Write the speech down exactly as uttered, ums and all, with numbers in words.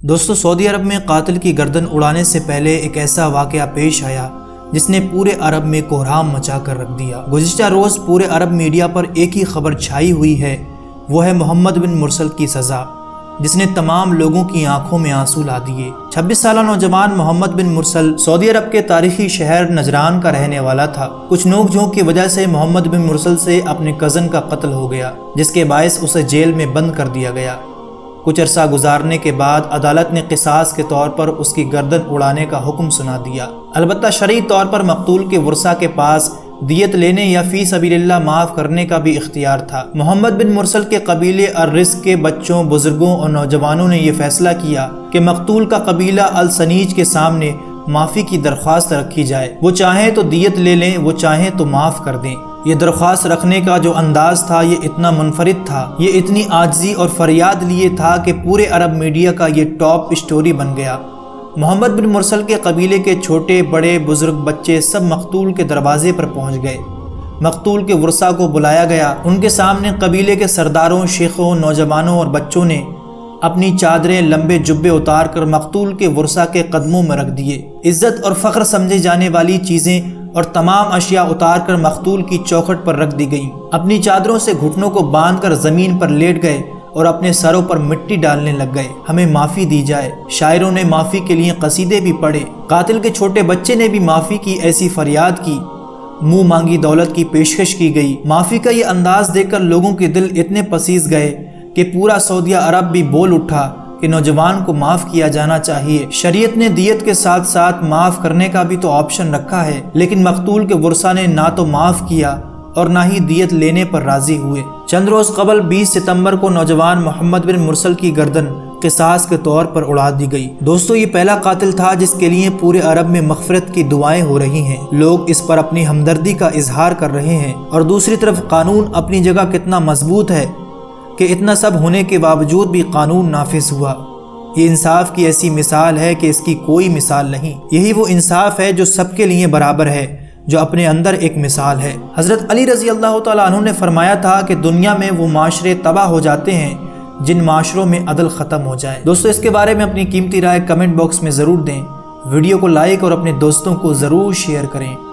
دوستو سعودی عرب میں قاتل کی گردن اڑانے سے پہلے ایک ایسا واقعہ پیش آیا جس نے پورے عرب میں کوہرام مچا کر رکھ دیا۔ گزشتہ روز پورے عرب میڈیا پر ایک ہی خبر چھائی ہوئی ہے، وہ ہے محمد بن مرسل کی سزا، جس نے تمام لوگوں کی آنکھوں میں آنسو لا دیے۔ چھبیس سالہ نوجوان محمد بن مرسل سعودی عرب کے تاریخی شہر نجران کا رہنے والا تھا۔ کچھ نوک جھونک کی وجہ سے محمد بن مرسل سے اپنے کزن کا قتل ہو گیا، جس کے باعث اسے جیل میں بند کر دیا گیا۔ کچھ عرصہ گزارنے کے بعد عدالت نے قصاص کے طور پر اس کی گردن اڑانے کا حکم سنا دیا۔ البتہ شرعی طور پر مقتول کے ورثاء کے پاس دیت لینے یا فی سبیل اللہ معاف کرنے کا بھی اختیار تھا۔ محمد بن مرسل کے قبیلے الرزق کے بچوں، بزرگوں اور نوجوانوں نے یہ فیصلہ کیا کہ مقتول کا قبیلہ السنیج کے سامنے معافی کی درخواست رکھی جائے، وہ چاہیں تو دیت لے لیں، وہ چاہیں تو معاف کر دیں۔ یہ درخواست رکھنے کا جو انداز تھا یہ اتنا منفرد تھا، یہ اتنی عاجزی اور فریاد لیے تھا کہ پورے عرب میڈیا کا یہ ٹاپ سٹوری بن گیا۔ محمد بن مرسل کے قبیلے کے چھوٹے بڑے بزرگ بچے سب مقتول کے دروازے پر پہنچ گئے۔ مقتول کے ورثاء کو بلایا گیا، ان کے سامنے قبیلے کے سرداروں، شیخوں، نوجوانوں اور بچوں نے اپنی چادریں، لمبے جبے اتار کر مقتول کے ورثاء کے قدموں میں رکھ دیے۔ عزت اور فخر سمجھے جانے والی چیزیں اور تمام اشیاء اتار کر مقتول کی چوکھٹ پر رکھ دی گئیں۔ اپنی چادروں سے گھٹنوں کو باندھ کر زمین پر لیٹ گئے اور اپنے سروں پر مٹی ڈالنے لگ گئے۔ ہمیں معافی دی جائے۔ شاعروں نے معافی کے لیے قصیدے بھی پڑھے۔ قاتل کے چھوٹے بچے نے بھی معافی کی ایسی فریاد کی۔ منہ مانگی دولت کی پیشکش کی گئی۔ معافی کا یہ انداز دیکھ کر لوگوں کے دل اتنے پسیج گئے کہ پورا سعودیہ عرب بھی بول اٹھا کہ نوجوان کو معاف کیا جانا چاہیے۔ شریعت نے دیت کے ساتھ ساتھ معاف کرنے کا بھی تو آپشن رکھا ہے، لیکن مقتول کے ورثاء نے نہ تو معاف کیا اور نہ ہی دیت لینے پر راضی ہوئے۔ چند روز قبل بیس ستمبر کو نوجوان محمد بن مرسل کی گردن قصاص کے طور پر اڑا دی گئی۔ دوستو یہ پہلا قاتل تھا جس کے لیے پورے عرب میں مغفرت کی دعائیں ہو رہی ہیں۔ لوگ اس پر اپنی ہمدردی کا اظہار کر رہے ہیں، اور دوسری طرف قانون اپنی جگہ کتنا مضبوط ہے کہ اتنا سب ہونے کے باوجود بھی قانون نافذ ہوا۔ یہ انصاف کی ایسی مثال ہے کہ اس کی کوئی مثال نہیں۔ یہی وہ انصاف ہے جو سب کے لیے برابر ہے، جو اپنے اندر ایک مثال ہے۔ حضرت علی رضی اللہ تعالیٰ عنہ نے فرمایا تھا کہ دنیا میں وہ معاشرے تباہ ہو جاتے ہیں جن معاشروں میں عدل ختم ہو جائے۔ دوستو اس کے بارے میں اپنی قیمتی رائے کمنٹ باکس میں ضرور دیں۔ ویڈیو کو لائک اور اپنے دوستوں کو ضرور شیئر کریں۔